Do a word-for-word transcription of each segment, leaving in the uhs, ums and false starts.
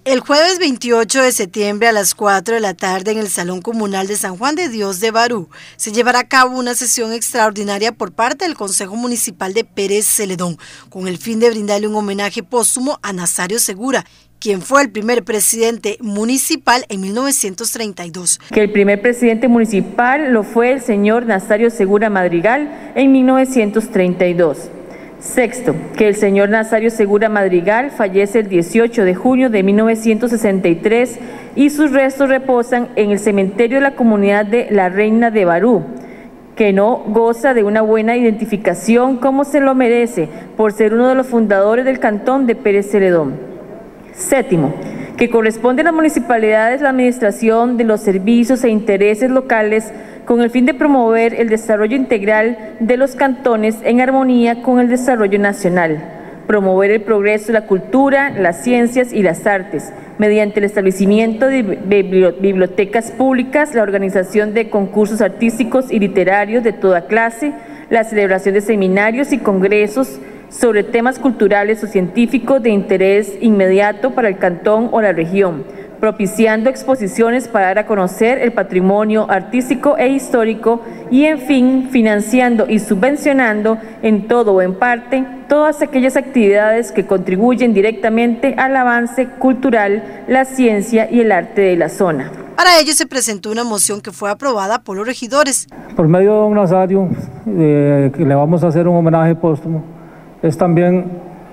El jueves veintiocho de septiembre a las cuatro de la tarde en el Salón Comunal de San Juan de Dios de Barú se llevará a cabo una sesión extraordinaria por parte del Consejo Municipal de Pérez Celedón con el fin de brindarle un homenaje póstumo a Nazario Segura, quien fue el primer presidente municipal en mil novecientos treinta y dos. Que el primer presidente municipal lo fue el señor Nazario Segura Madrigal en mil novecientos treinta y dos. Sexto, que el señor Nazario Segura Madrigal fallece el dieciocho de junio de mil novecientos sesenta y tres y sus restos reposan en el cementerio de la comunidad de La Reina de Barú, que no goza de una buena identificación como se lo merece por ser uno de los fundadores del cantón de Pérez Celedón. Séptimo, que corresponde a las municipalidades la administración de los servicios e intereses locales con el fin de promover el desarrollo integral de los cantones en armonía con el desarrollo nacional, promover el progreso de la cultura, las ciencias y las artes, mediante el establecimiento de bibliotecas públicas, la organización de concursos artísticos y literarios de toda clase, la celebración de seminarios y congresos sobre temas culturales o científicos de interés inmediato para el cantón o la región, propiciando exposiciones para dar a conocer el patrimonio artístico e histórico y, en fin, financiando y subvencionando en todo o en parte todas aquellas actividades que contribuyen directamente al avance cultural, la ciencia y el arte de la zona. Para ello se presentó una moción que fue aprobada por los regidores. Por medio de don Nazario, eh, que le vamos a hacer un homenaje póstumo, es también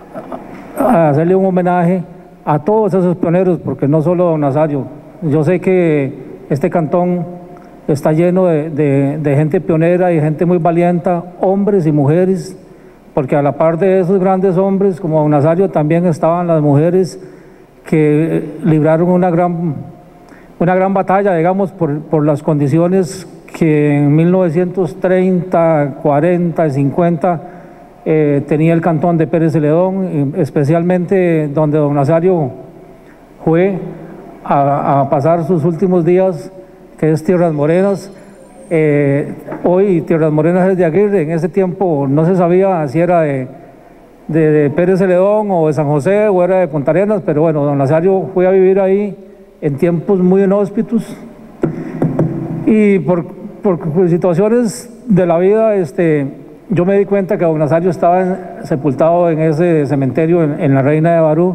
hacerle un homenaje a todos esos pioneros, porque no solo don Nazario. Yo sé que este cantón está lleno de, de, de gente pionera y gente muy valiente, hombres y mujeres, porque a la par de esos grandes hombres como don Nazario también estaban las mujeres que libraron una gran, una gran batalla, digamos, por, por las condiciones que en mil novecientos treinta, cuarenta y cincuenta Eh, tenía el cantón de Pérez Celedón, especialmente donde don Nazario fue a, a pasar sus últimos días, que es Tierras Morenas. Eh, hoy Tierras Morenas es de Aguirre, en ese tiempo no se sabía si era de, de, de Pérez Celedón o de San José o era de Punta Arenas, pero bueno, don Nazario fue a vivir ahí en tiempos muy inhóspitos y por, por, por situaciones de la vida, este yo me di cuenta que don Nazario estaba en, sepultado en ese cementerio en, en La Reina de Barú,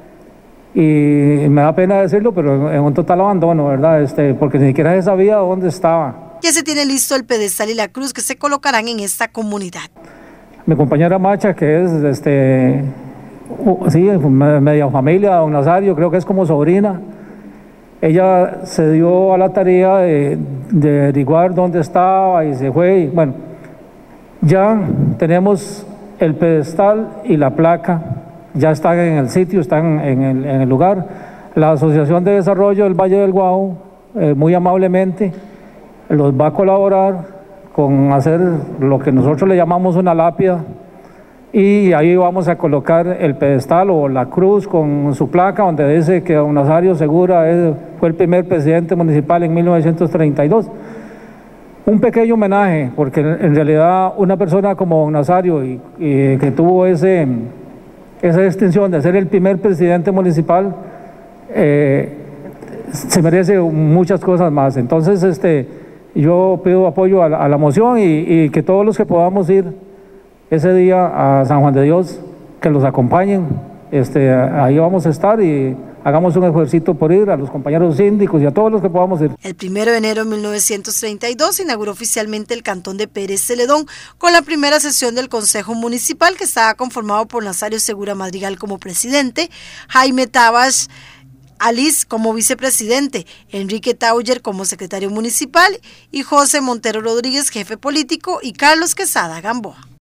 y me da pena decirlo, pero en, en un total abandono, ¿verdad? Este, porque ni siquiera se sabía dónde estaba. Ya se tiene listo el pedestal y la cruz que se colocarán en esta comunidad. Mi compañera Macha, que es este, sí, media familia de don Nazario, creo que es como sobrina, ella se dio a la tarea de, de averiguar dónde estaba y se fue, y bueno, ya tenemos el pedestal y la placa, ya están en el sitio, están en el, en el lugar. La Asociación de Desarrollo del Valle del Guau, eh, muy amablemente, los va a colaborar con hacer lo que nosotros le llamamos una lápida, y ahí vamos a colocar el pedestal o la cruz con su placa, donde dice que don Nazario Segura es, fue el primer presidente municipal en mil novecientos treinta y dos. Un pequeño homenaje, porque en realidad una persona como don Nazario y, y que tuvo ese, esa distinción de ser el primer presidente municipal, eh, se merece muchas cosas más. Entonces este, yo pido apoyo a la, a la moción y, y que todos los que podamos ir ese día a San Juan de Dios, que los acompañen, este, ahí vamos a estar y hagamos un esfuerzo por ir, a los compañeros síndicos y a todos los que podamos ir. El primero de enero de mil novecientos treinta y dos se inauguró oficialmente el cantón de Pérez Celedón con la primera sesión del Consejo Municipal, que estaba conformado por Nazario Segura Madrigal como presidente, Jaime Tabas Alice como vicepresidente, Enrique Tauyer como secretario municipal y José Montero Rodríguez, jefe político, y Carlos Quesada Gamboa.